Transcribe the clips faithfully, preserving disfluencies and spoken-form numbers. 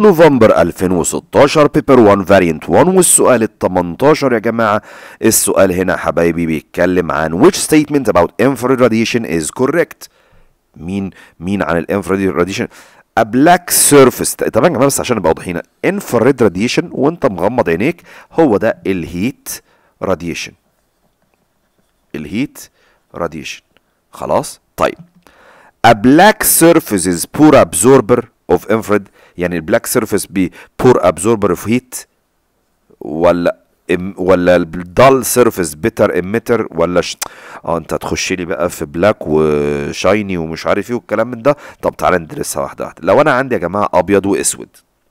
نوفمبر ألفين وستاشر بيبر واحد فاريانت واحد. والسؤال ال تمنتاشر يا جماعة، السؤال هنا حبايبي بيتكلم عن which statement about infrared radiation is correct. مين مين عن الانفراريد راديشن؟ a black surface. طبعا يا جماعة بس عشان نبقى واضحين، infrared radiation وانت مغمض عينيك هو ده الهيت راديشن. الهيت راديشن خلاص. طيب a black surface is poor absorber of infrared، يعني البلاك سيرفيس بي poor absorber of heat، ولا ولا الدال سيرفيس بيتر اميتر، ولا ش... اه انت هتخش لي بقى في بلاك وشايني ومش عارف ايه والكلام من ده. طب تعالى ندرسها واحده واحده. لو انا عندي يا جماعه ابيض واسود،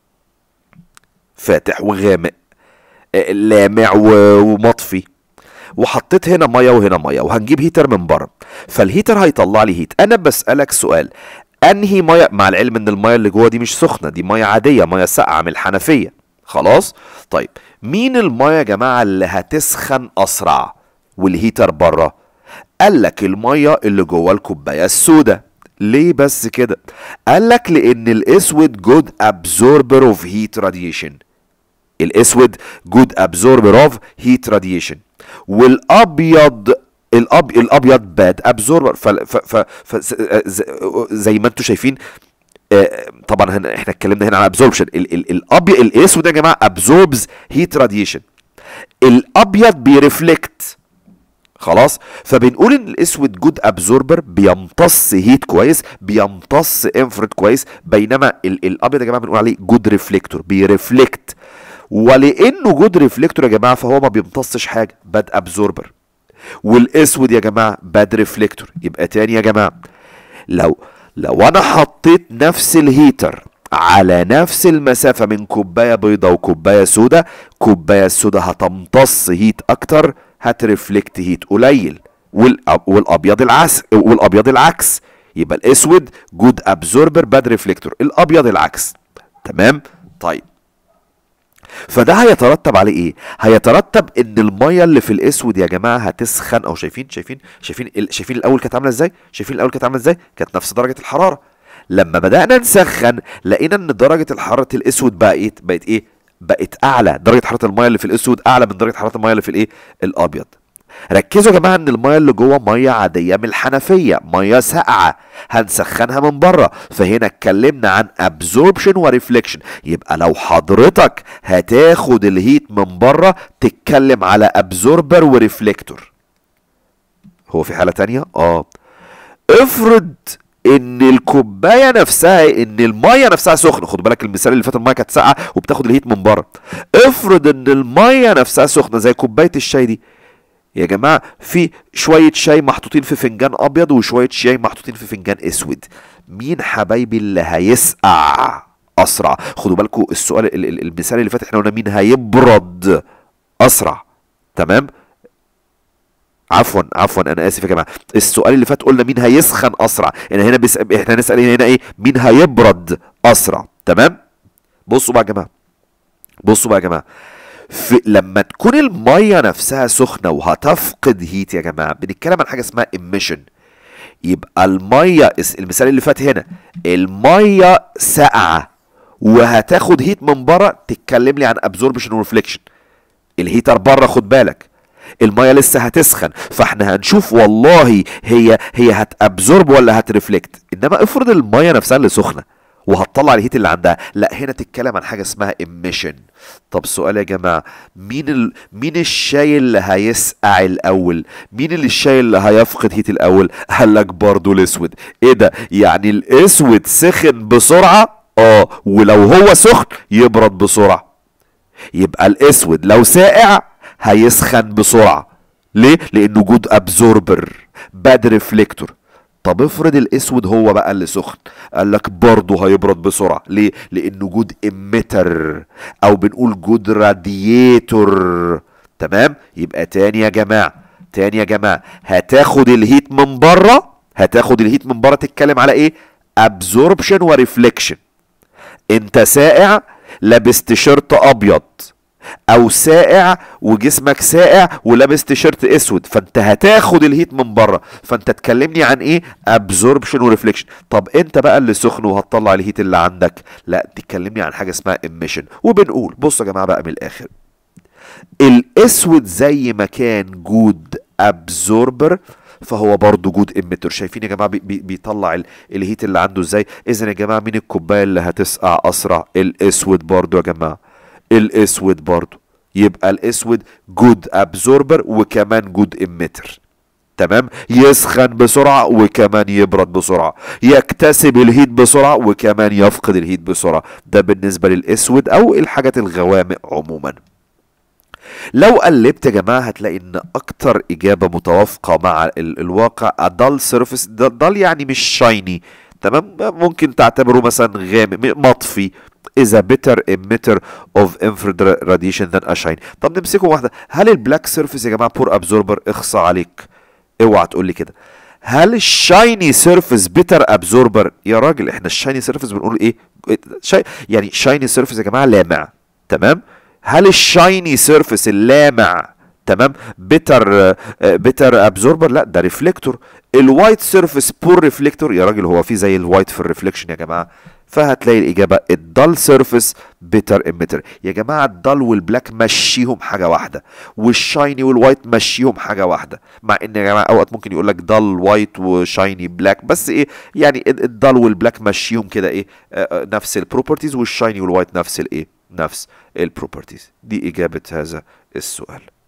فاتح وغامق، لامع ومطفي، وحطيت هنا ميه وهنا ميه، وهنجيب هيتر من بره، فالهيتر هيطلع لي هيت. انا بسالك سؤال، انهي ميه، مع العلم ان الميه اللي جوه دي مش سخنه، دي ميه عاديه، ميه ساقعه من الحنفيه خلاص. طيب مين الميه يا جماعه اللي هتسخن اسرع والهيتر بره؟ قال لك الميه اللي جوه الكوبايه السوداء. ليه بس كده؟ قال لك لان الاسود جود ابزوربر اوف هيت راديشن. الاسود جود ابزوربر اوف هيت راديشن، والابيض الأب... الابيض باد ابزوربر. ف... ف... ف... زي ما انتم شايفين. آه طبعا هنا احنا اتكلمنا هنا عن ابزوربشن. الابيض الاسود يا جماعه ابزوربز هيت راديشن، الابيض بيرفلكت خلاص. فبنقول ان الاسود جود ابزوربر، بيمتص هيت كويس، بيمتص انفراد كويس، بينما ال... الابيض يا جماعه بنقول عليه جود ريفلكتور، بيرفلكت. ولانه جود ريفلكتور يا جماعه فهو ما بيمتصش حاجه، باد ابزوربر. والاسود يا جماعه باد ريفلكتور. يبقى تاني يا جماعه، لو لو انا حطيت نفس الهيتر على نفس المسافه من كوبايه بيضاء وكوبايه سوداء، كوبايه السوداء هتمتص هيت اكتر، هترفلكت هيت قليل، والابيض العكس. والابيض العكس. يبقى الاسود جود ابزوربر باد ريفلكتور، الابيض العكس. تمام. طيب فده هيترتب عليه ايه؟ هيترتب ان الميه اللي في الاسود يا جماعه هتسخن. او شايفين شايفين شايفين شايفين الاول كانت عامله ازاي؟ شايفين الاول كانت عامله ازاي؟ كانت نفس درجه الحراره. لما بدانا نسخن لقينا ان درجه الحراره الاسود بقى ايه؟ بقت ايه؟ بقت اعلى. درجه حراره الميه اللي في الاسود اعلى من درجه حراره الميه اللي في الايه؟ الابيض. ركزوا يا جماعه ان الميه اللي جوه ميه عاديه من الحنفيه، ميه ساقعه هنسخنها من بره. فهنا اتكلمنا عن ابزوربشن وريفليكشن. يبقى لو حضرتك هتاخد الهيت من بره تتكلم على ابزوربر وريفليكتور. هو في حاله تانية؟ اه افرض ان الكوبايه نفسها، ان الميه نفسها سخنه. خد بالك المثال اللي فات الميه كانت ساقعه وبتاخد الهيت من بره. افرض ان الميه نفسها سخنه زي كوبايه الشاي دي يا جماعه، في شويه شاي محطوطين في فنجان ابيض وشويه شاي محطوطين في فنجان اسود. مين حبايبي اللي هيسقع اسرع؟ خدوا بالكم السؤال المثال اللي فات احنا قلنا مين هيبرد اسرع. تمام. عفوا عفوا انا اسف يا جماعه، السؤال اللي فات قلنا مين هيسخن اسرع. يعني هنا بس احنا نسال هنا ايه؟ مين هيبرد اسرع. تمام. بصوا بقى يا جماعه، بصوا بقى يا جماعه، في لما تكون الميه نفسها سخنه وهتفقد هيت يا جماعه، بنتكلم عن حاجه اسمها emission. يبقى الميه، المثال اللي فات هنا الميه ساقعه وهتاخد هيت من بره، تتكلم لي عن absorption وريفليكشن. الهيتر بره خد بالك، الميه لسه هتسخن، فاحنا هنشوف والله هي هي هتابزورب ولا هترفلكت. انما افرض الميه نفسها اللي سخنه وهتطلع الهيت اللي عندها، لا هنا تتكلم عن حاجه اسمها emission. طب سؤال يا جماعه، مين ال... مين الشاي اللي هيسقع الاول؟ مين اللي الشاي اللي هيفقد هيت الاول؟ قال لك برضه الاسود. ايه ده؟ يعني الاسود سخن بسرعه؟ اه، ولو هو سخن يبرد بسرعه. يبقى الاسود لو ساقع هيسخن بسرعه. ليه؟ لانه جود ابزوربر باد ريفليكتور. طب افرض الاسود هو بقى اللي سخن، قال لك برضه هيبرد بسرعه. ليه؟ لانه جود اميتر، او بنقول جود رادياتور. تمام. يبقى تاني يا جماعه، تاني يا جماعه، هتاخد الهيت من بره، هتاخد الهيت من بره تتكلم على ايه؟ ابزوربشن وريفليكشن. انت ساقع لابس تيشيرت ابيض، او ساقع وجسمك ساقع ولابس تيشيرت اسود، فانت هتاخد الهيت من بره، فانت تكلمني عن ايه؟ ابزوربشن وريفليكشن. طب انت بقى اللي سخن وهتطلع الهيت اللي عندك، لا تكلمني عن حاجه اسمها ايميشن. وبنقول بصوا يا جماعه بقى من الاخر، الاسود زي ما كان جود ابزوربر فهو برضه جود اميتر. شايفين يا جماعه بي بي بيطلع ال- الهيت اللي عنده ازاي؟ اذا يا جماعه مين الكوبايه اللي هتسقع اسرع؟ الاسود برضه يا جماعه، الاسود برضه. يبقى الاسود جود ابزوربر وكمان جود اميتر. تمام؟ يسخن بسرعه وكمان يبرد بسرعه، يكتسب الهيت بسرعه وكمان يفقد الهيت بسرعه. ده بالنسبه للاسود او الحاجات الغوامق عموما. لو قلبت يا جماعه هتلاقي ان اكتر اجابه متوافقه مع ال الواقع dull surface. dull يعني مش شايني، تمام؟ ممكن تعتبره مثلا غامق مطفي. is a better emitter of infrared radiation than a shine. طب نمسكه واحده. هل البلاك سيرفيس يا جماعه بور ابزوربر؟ اخصى عليك، اوعى تقول لي كده. هل الشايني سيرفيس بيتر ابزوربر؟ يا راجل احنا الشايني سيرفيس بنقول ايه؟ شاي يعني شايني سيرفيس يا جماعه لامع، تمام؟ هل الشايني سيرفيس اللامع تمام بيتر بيتر ابزوربر؟ لا ده ريفليكتور. الوايت سيرفيس بور ريفليكتور؟ يا راجل هو في زي الوايت في الريفليكشن يا جماعه؟ فهتلاقي الاجابه الدال سيرفيس بيتر اميتر. يا جماعه الدال والبلاك مشيهم حاجه واحده، والشايني والوايت مشيهم حاجه واحده، مع ان يا جماعه اوقات ممكن يقول لك دال وايت وشايني بلاك، بس ايه يعني الدال والبلاك مشيهم كده ايه آه نفس البروبرتيز، والشايني والوايت نفس الايه نفس البروبرتيز. دي اجابه هذا السؤال.